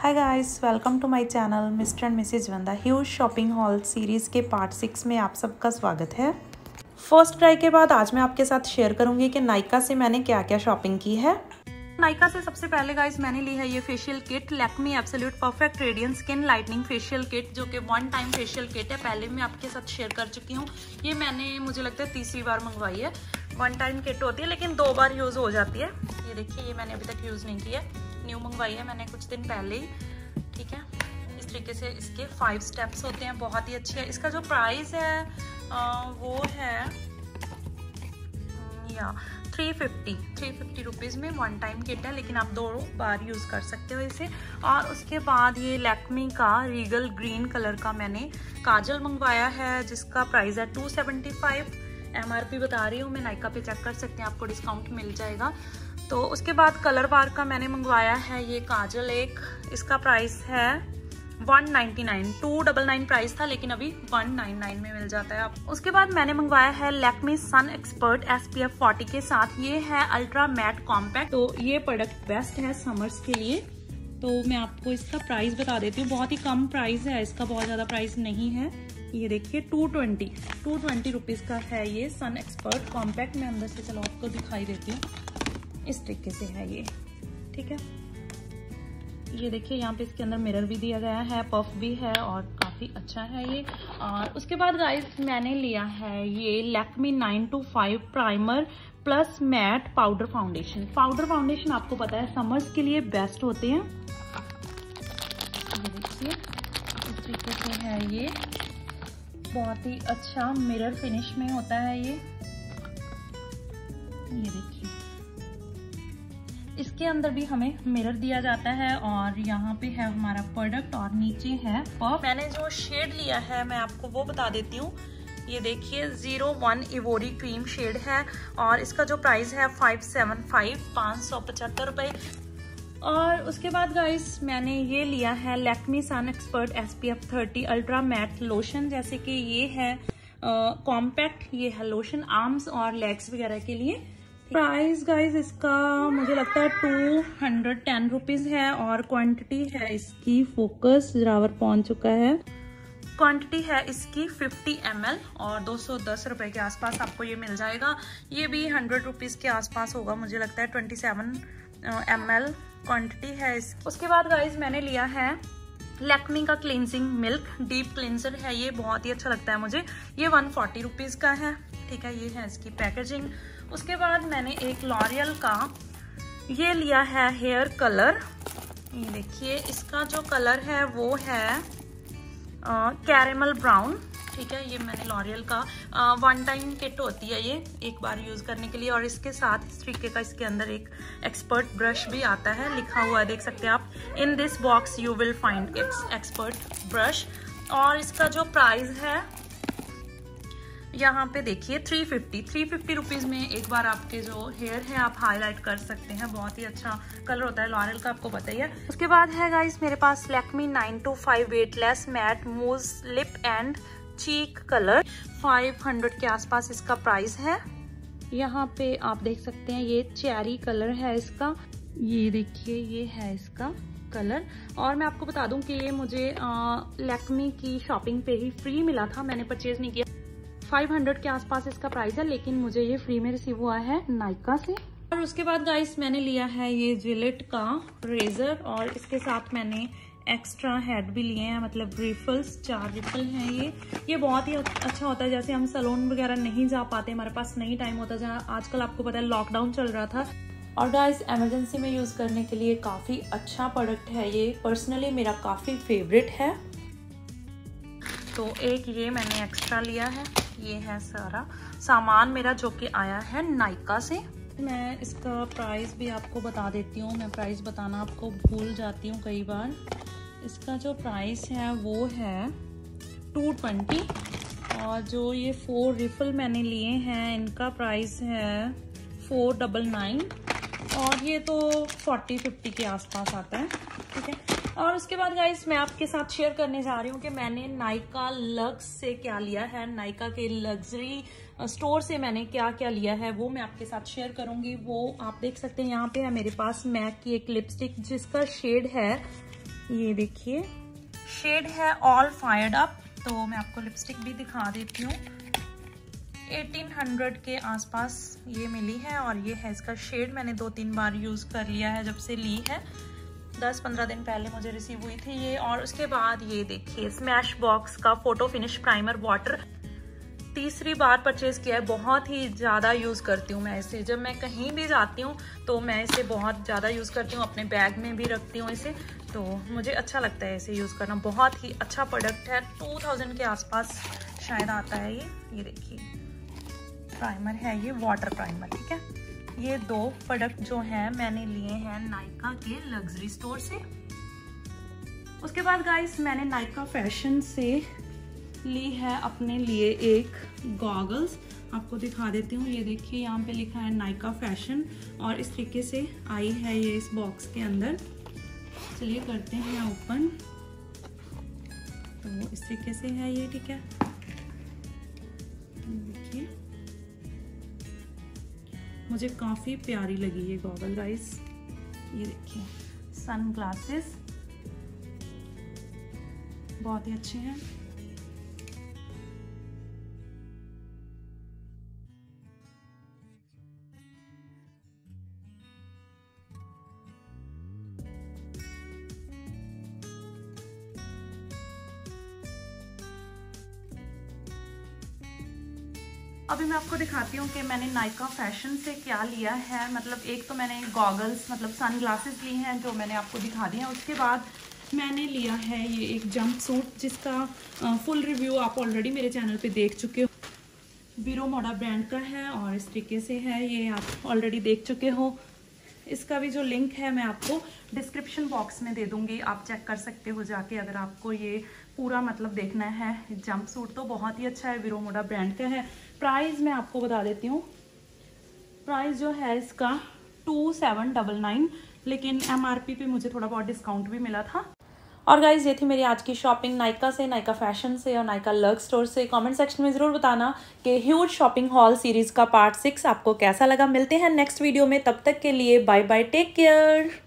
Hi guys, welcome to my channel mister and missus Vanda. Huge shopping haul series के part 6 में आप सबका स्वागत है। फर्स्ट ट्राई के बाद आज मैं आपके साथ शेयर करूंगी कि नायका से मैंने क्या क्या शॉपिंग की है। नायका से सबसे पहले गाइस मैंने ली है ये facial kit, Lakme absolute perfect radiant skin lightening facial kit, जो कि वन टाइम फेशियल किट है। पहले मैं आपके साथ शेयर कर चुकी हूँ। ये मैंने मुझे लगता है तीसरी बार मंगवाई है। वन टाइम किट होती है लेकिन 2 बार यूज़ हो जाती है। ये देखिए, ये मैंने अभी तक यूज़ नहीं किया, न्यू मंगवाई है मैंने कुछ दिन पहले ही। ठीक है, इस तरीके से इसके 5 स्टेप्स होते हैं, बहुत ही अच्छी है। इसका जो प्राइस है वो है या 350 रुपीज़ में वन टाइम किट है, लेकिन आप 2 बार यूज़ कर सकते हो इसे। और उसके बाद ये लैक्मी का रीगल ग्रीन कलर का मैंने काजल मंगवाया है, जिसका प्राइस है 275। MRP बता रही हूँ मैं, नायका पे चेक कर सकते हैं, आपको डिस्काउंट मिल जाएगा। तो उसके बाद कलर बार का मैंने मंगवाया है ये काजल एक, इसका प्राइस है 199। 299 प्राइस था लेकिन अभी 199 में मिल जाता है आप। उसके बाद मैंने मंगवाया है लैक्मी सन एक्सपर्ट SPF 40 के साथ। ये है अल्ट्रा मैट कॉम्पैक्ट, तो ये प्रोडक्ट बेस्ट है समर्स के लिए। तो मैं आपको इसका प्राइस बता देती हूँ, बहुत ही कम प्राइस है इसका, बहुत ज़्यादा प्राइस नहीं है। ये देखिए 220 रुपीज़ का है ये सन एक्सपर्ट कॉम्पैक्ट। मैं अंदर से चलो आपको दिखाई देती हूँ, इस तरीके से है ये। ठीक है, ये देखिए यहाँ पे इसके अंदर मिरर भी दिया गया है, पफ भी है और काफ़ी अच्छा है ये। और उसके बाद गाइस मैंने लिया है ये Lakme 925 primer plus matte powder foundation. Powder foundation आपको पता है समर्स के लिए बेस्ट होते हैं। ये देखिए इस तरीके से है ये, बहुत ही अच्छा मिरर फिनिश में होता है ये देखिए, इसके अंदर भी हमें मिरर दिया जाता है और यहाँ पे है हमारा प्रोडक्ट और नीचे है पफ। मैंने जो शेड लिया है मैं आपको वो बता देती हूँ। ये देखिए 01 इवोरी क्रीम शेड है और इसका जो प्राइस है 575 रुपए। और उसके बाद गाइस मैंने ये लिया है Lakme sun expert SPF 30 ultra matte lotion, जैसे कि ये है कॉम्पैक्ट, ये है लोशन आर्म्स और लेग्स वगैरह के लिए। प्राइस गाइस इसका मुझे लगता है 210 रुपीज़ है और क्वांटिटी है इसकी, फोकस जरावर पहुंच चुका है। क्वांटिटी है इसकी 50 ml और 210 रुपए के आसपास आपको ये मिल जाएगा। ये भी 100 रुपीज़ के आसपास होगा, मुझे लगता है 27 ml क्वांटिटी है इसकी। उसके बाद गाइस मैंने लिया है लैक्मी का क्लींजिंग मिल्क डीप क्लींजर है, ये बहुत ही अच्छा लगता है मुझे। ये 140 रुपीज़ का है। ठीक है, ये है इसकी पैकेजिंग। उसके बाद मैंने एक लॉरियल का ये लिया है हेयर कलर। ये देखिए इसका जो कलर है वो है कैरेमल ब्राउन। ठीक है, ये मैंने लॉरियल का वन टाइम किट होती है ये, एक बार यूज़ करने के लिए। और इसके साथ इस तरीके का इसके अंदर एक एक्सपर्ट ब्रश भी आता है, लिखा हुआ है, देख सकते हैं आप, in this box you will find expert brush. और इसका जो प्राइस है यहाँ पे देखिए 350 रुपीज़ में एक बार आपके जो हेयर है आप हाईलाइट कर सकते हैं। बहुत ही अच्छा कलर होता है लॉरियल का, आपको पता ही है। उसके बाद है गाइस मेरे पास Lakme 925 weightless matte mousse lip and cheek colour, 500 के आसपास इसका प्राइस है। यहाँ पे आप देख सकते हैं ये चेरी कलर है इसका, ये देखिए ये है इसका कलर। और मैं आपको बता दूं कि ये मुझे लैक्मी की शॉपिंग पे ही फ्री मिला था, मैंने परचेज नहीं किया। 500 के आसपास इसका प्राइस है, लेकिन मुझे ये फ्री में रिसीव हुआ है नायका से। और उसके बाद गाइस मैंने लिया है ये जिलेट का रेजर और इसके साथ मैंने एक्स्ट्रा हेड भी लिए हैं, मतलब रिफल्स, 4 रिफल हैं ये बहुत ही अच्छा होता है। जैसे हम सैलून वगैरह नहीं जा पाते, हमारे पास नहीं टाइम होता, जहाँ आजकल आपको पता है लॉकडाउन चल रहा था। और गाइस इमरजेंसी में यूज़ करने के लिए काफ़ी अच्छा प्रोडक्ट है ये, पर्सनली मेरा काफ़ी फेवरेट है। तो एक ये मैंने एक्स्ट्रा लिया है, ये है सारा सामान मेरा जो कि आया है नायका से। मैं इसका प्राइस भी आपको बता देती हूँ, मैं प्राइस बताना आपको भूल जाती हूँ कई बार। इसका जो प्राइस है वो है 220 और जो ये 4 रिफल मैंने लिए हैं इनका प्राइस है 499 और ये तो 40-50 के आसपास आता है। ठीक है, और उसके बाद गाइस मैं आपके साथ शेयर करने जा रही हूँ कि मैंने नायका लक्स से क्या लिया है, नायका के लग्जरी स्टोर से मैंने क्या क्या लिया है वो मैं आपके साथ शेयर करूंगी। वो आप देख सकते हैं यहाँ पे है मेरे पास मैक की एक लिपस्टिक जिसका शेड है ये देखिए शेड है ऑल फायर्ड अप। तो मैं आपको लिपस्टिक भी दिखा देती हूँ। 1800 के आसपास ये मिली है और ये है इसका शेड। मैंने 2-3 बार यूज़ कर लिया है जब से ली है। 10-15 दिन पहले मुझे रिसीव हुई थी ये। और उसके बाद ये देखिए स्मैश बॉक्स का फोटो फिनिश प्राइमर वाटर। तीसरी बार परचेज किया है। बहुत ही ज़्यादा यूज़ करती हूँ मैं इसे। जब मैं कहीं भी जाती हूँ तो मैं इसे बहुत ज़्यादा यूज़ करती हूँ। अपने बैग में भी रखती हूँ इसे। तो मुझे अच्छा लगता है इसे यूज़ करना। बहुत ही अच्छा प्रोडक्ट है। 2000 के आसपास शायद आता है ये देखिए प्राइमर है ये, वाटर प्राइमर। ठीक है, ये 2 प्रोडक्ट जो हैं मैंने लिए हैं नायका के लग्जरी स्टोर से। उसके बाद गाइस मैंने नायका फैशन से ली है अपने लिए एक गॉगल्स। आपको दिखा देती हूँ। ये देखिए यहाँ पे लिखा है नायका फैशन और इस तरीके से आई है ये इस बॉक्स के अंदर। चलिए करते हैं ओपन। तो इस तरीके से है ये। ठीक है, देखिए मुझे काफ़ी प्यारी लगी ये गॉगल गाइस। ये देखिए सन ग्लासेस बहुत ही अच्छे हैं। अभी मैं आपको दिखाती हूँ कि मैंने नायका फैशन से क्या लिया है। मतलब एक तो मैंने गॉगल्स मतलब सन ग्लासेस ली हैं जो मैंने आपको दिखा दी हैं। उसके बाद मैंने लिया है ये एक जंप सूट जिसका फुल रिव्यू आप ऑलरेडी मेरे चैनल पे देख चुके हो। वीरो मोडा ब्रांड का है और इस तरीके से है ये, आप ऑलरेडी देख चुके हो। इसका भी जो लिंक है मैं आपको डिस्क्रिप्शन बॉक्स में दे दूंगी, आप चेक कर सकते हो जाके अगर आपको ये पूरा मतलब देखना है। जंप सूट तो बहुत ही अच्छा है, वीरो मोडा ब्रांड का है। प्राइस मैं आपको बता देती हूँ। प्राइस जो है इसका 2799, लेकिन MRP पे मुझे थोड़ा बहुत डिस्काउंट भी मिला था। और गाइज ये थी मेरी आज की शॉपिंग नायका से, नायका फैशन से और नायका लग स्टोर से। कमेंट सेक्शन में ज़रूर बताना कि ह्यूज शॉपिंग हॉल सीरीज़ का पार्ट 6 आपको कैसा लगा। मिलते हैं नेक्स्ट वीडियो में, तब तक के लिए बाय बाय, टेक केयर।